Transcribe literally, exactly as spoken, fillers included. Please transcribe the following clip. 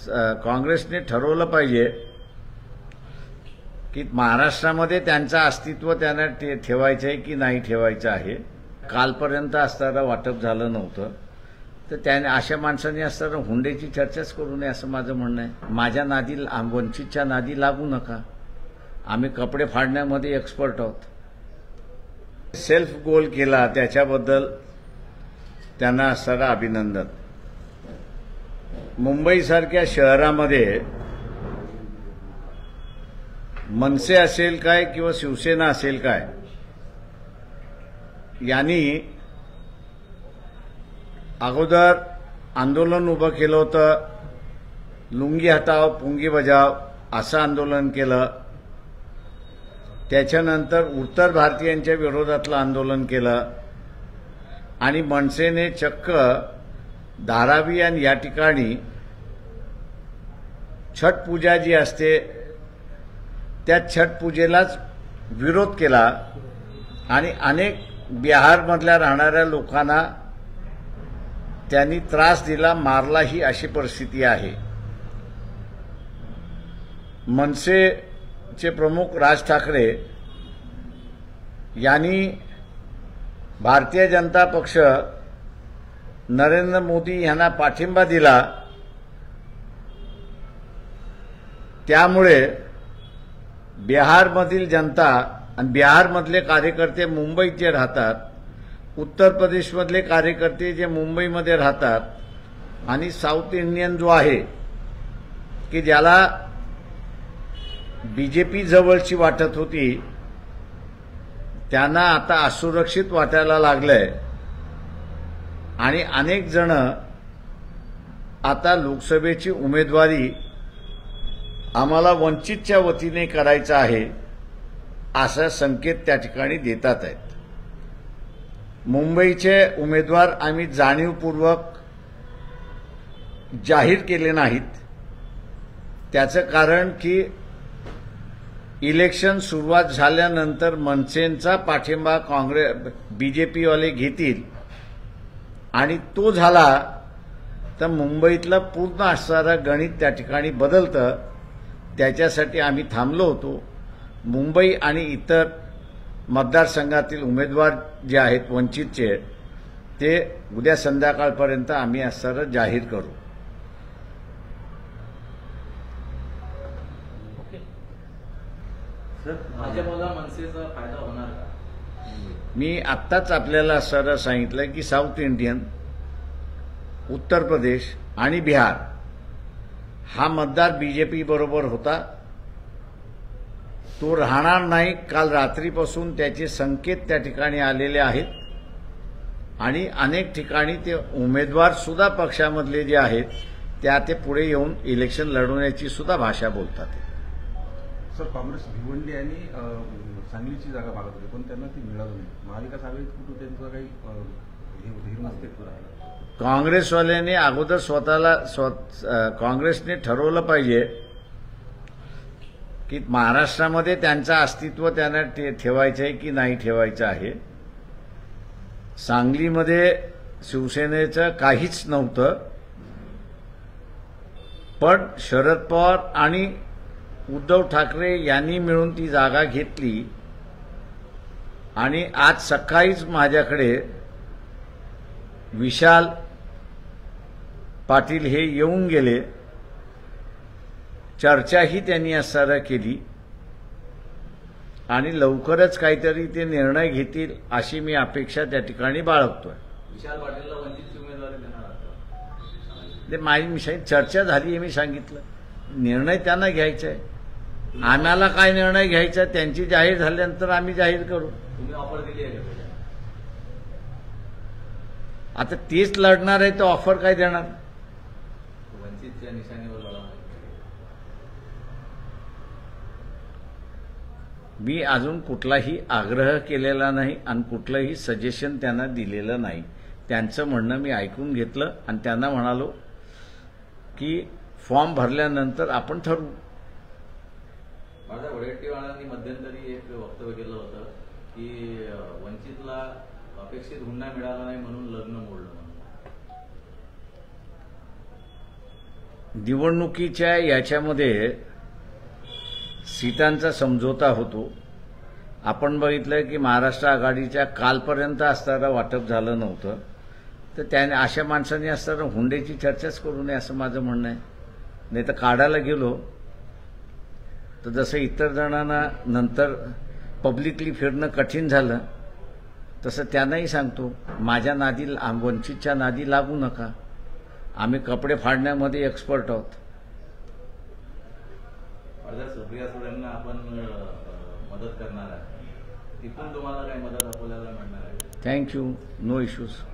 काँग्रेसने ठरवलं पाहिजे की महाराष्ट्रामध्ये त्यांचं अस्तित्व त्यांना ठेवायचं आहे की नाही ठेवायचं आहे। कालपर्यंत असताना वाटप झालं नव्हतं तर त्याने अशा माणसांनी असताना हुंड्याची चर्चाच करू नये असं माझं म्हणणं आहे। माझ्या नादी वंचितच्या नादी लागू नका, आम्ही कपडे फाडण्यामध्ये एक्सपर्ट आहोत। सेल्फ गोल केला त्याच्याबद्दल त्यांना असणारं अभिनंदन। मुंबईसारख्या शहरामध्ये मनसे असेल काय किंवा शिवसेना असेल काय यांनी अगोदर आंदोलन उभं केलं होतं, लुंगी हटाव पुंगी बजाव असं आंदोलन केलं। त्याच्यानंतर उत्तर भारतीयांच्या विरोधातलं आंदोलन केलं आणि मनसेने चक्क धारावी आणि या ठिकाणी छठ पूजा जी असते त्या छठ पूजेलाच विरोध केला आणि अनेक बिहारमधल्या राहणाऱ्या लोकांना त्यांनी त्रास दिला, मारलाही अशी परिस्थिती आहे। मनसेचे प्रमुख राज ठाकरे यांनी भारतीय जनता पक्ष नरेंद्र मोदी यांना पाठिंबा दिला, त्यामुळे बिहारमधील जनता आणि बिहारमधले कार्यकर्ते मुंबईत जे राहतात, उत्तर प्रदेशमधले कार्यकर्ते जे मुंबईमध्ये राहतात आणि साऊथ इंडियन जो आहे की ज्याला बीजेपी जवळची वाटत होती त्यांना आता असुरक्षित वाटायला लागलंय आणि अनेक जण आता लोकसभेची उमेदवारी आम्हाला वंचितच्या वतीने करायचं आहे असा संकेत त्या ठिकाणी देतात आहेत। मुंबईचे उमेदवार आम्ही जाणीवपूर्वक जाहीर केले नाहीत, त्याचं कारण की इलेक्शन सुरुवात झाल्यानंतर मनसेंचा पाठिंबा काँग्रेस बीजेपीवाले घेतील आणि तो झाला तर मुंबईतलं पूर्ण असणारं गणित त्या ठिकाणी बदलतं। त्याच्यासाठी आम्ही थांबलो होतो। मुंबई आणि इतर मतदारसंघातील उमेदवार जे आहेत वंचितचे ते उद्या संध्याकाळपर्यंत आम्ही असणारं जाहीर करू। भाजपला मनसेचा फायदा होणार का? मी आत्ताच आपल्याला सरळ सांगितलं की साऊथ इंडियन, उत्तर प्रदेश आणि बिहार हा मतदार बीजेपी बरोबर होता, तो राहणार नाही। काल रात्रीपासून त्याचे संकेत त्या ठिकाणी आलेले आहेत आणि अनेक ठिकाणी ते उमेदवार सुद्धा पक्षामधले जे आहेत त्या ते पुढे येऊन इलेक्शन लढवण्याची सुद्धा भाषा बोलतात। सर, काँग्रेस भिवंडी आणि सांगलीची जागा मागत होती पण त्यांना ती मिळाली नाही। महाविकास आघाडीत कुठं त्यांचं काही धीर अस्तित्व राहिलं? काँग्रेसवाल्यांनी अगोदर स्वतःला काँग्रेसने ठरवलं पाहिजे की महाराष्ट्रामध्ये त्यांचं अस्तित्व त्यांना ठेवायचं आहे की नाही ठेवायचं आहे। सांगलीमध्ये शिवसेनेचं काहीच नव्हतं, पण शरद पवार आणि उद्धव ठाकरे यांनी मिळून ती जागा घेतली आणि आज सकाळीच माझ्याकडे विशाल पाटील हे येऊन गेले, चर्चाही त्यांनी असणारा केली आणि लवकरच काहीतरी ते निर्णय घेतील अशी मी अपेक्षा त्या ठिकाणी बाळगतोय। विशाल पाटीलला वंचितची उमेदवारी देणार? ते माझी चर्चा झाली आहे, मी सांगितलं निर्णय त्यांना घ्यायचा आहे। आम्हाला काय निर्णय घ्यायचा त्यांची जाहीर झाल्यानंतर आम्ही जाहीर करू। तुम्ही ऑफर दिली आहे का? आता तेच लढणार आहे तर ऑफर काय देणार? वंचितच्या निशाणीवर लढा। मी अजून कुठलाही आग्रह केलेला नाही आणि कुठलंही सजेशन त्यांना दिलेलं नाही। त्यांचं म्हणणं मी ऐकून घेतलं आणि त्यांना म्हणालो की फॉर्म भरल्यानंतर आपण ठरवू। माझ्या वडेट्टीवारांनी मध्यंतरी एक वक्तव्य केलं होतं की वंचितला अपेक्षित हुंडा मिळाला नाही म्हणून लग्न मोडलं म्हणून। निवडणुकीच्या याच्यामध्ये सीटांचा समझोता होतो. आपण बघितलं की महाराष्ट्र आघाडीच्या कालपर्यंत असताना वाटप झालं नव्हतं, तर त्याने अशा माणसांनी असताना हुंड्याची चर्चाच करू नये असं माझं म्हणणं आहे. नाही तर काढायला गेलो तर जसं इतर जणांना नंतर पब्लिकली फिरणं कठीण झालं, तसं त्यांनाही सांगतो, माझ्या नादी वंचितच्या नादी लागू नका. आम्ही कपडे फाडण्यामध्ये एक्सपर्ट आहोत. अर्ध्या सुप्रिया सुळेंना आपण अ, मदत करणार आहे, तिथून तुम्हाला काही मदत अकोल्याला मिळणार आहे? थँक्यू. No issues.